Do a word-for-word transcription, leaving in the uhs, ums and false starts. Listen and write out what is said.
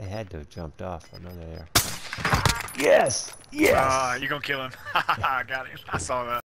They had to have jumped off. I know they are. Yes! Yes! Uh, you gonna kill him. I got him. I saw that.